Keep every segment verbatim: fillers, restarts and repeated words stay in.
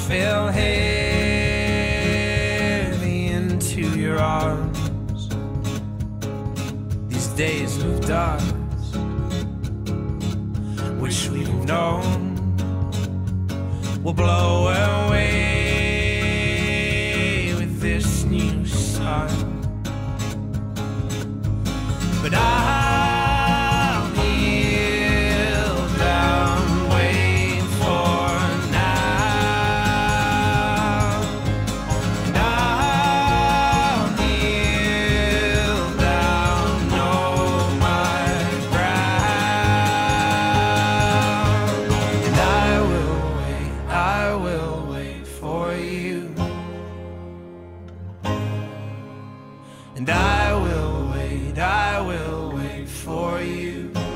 fell heavy into your arms. These days of dust, which we've known, will blow away with this new sun. But I'll kneel down, wait for now. And I'll kneel down, know my ground. And I will wait, I will wait for you. And I will wait, I will wait for you.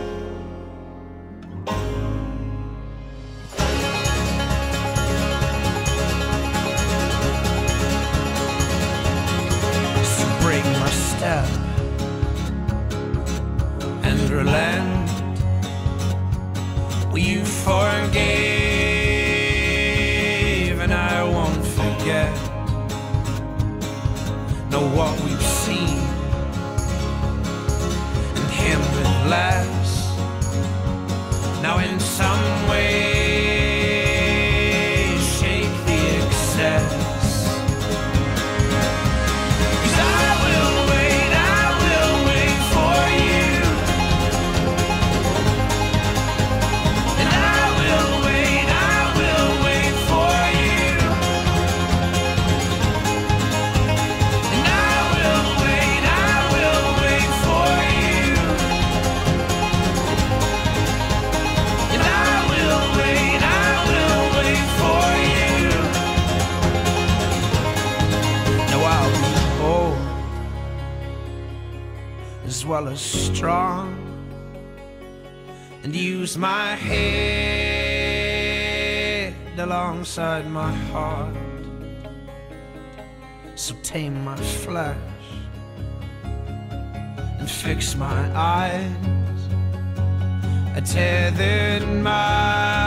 So break my step and relent. Well, you forgave and I won't forget. Know what we've seen, and him with less. Now in some way shake the excess. 'Cause I will wait, I will wait for you. And I will wait, I will wait for you. And I will wait, I will wait for you. And I will wait, I will wait for you. Now I'll be bold as well as strong, and use my head alongside my heart. So tame my flesh and fix my eyes. I tethered my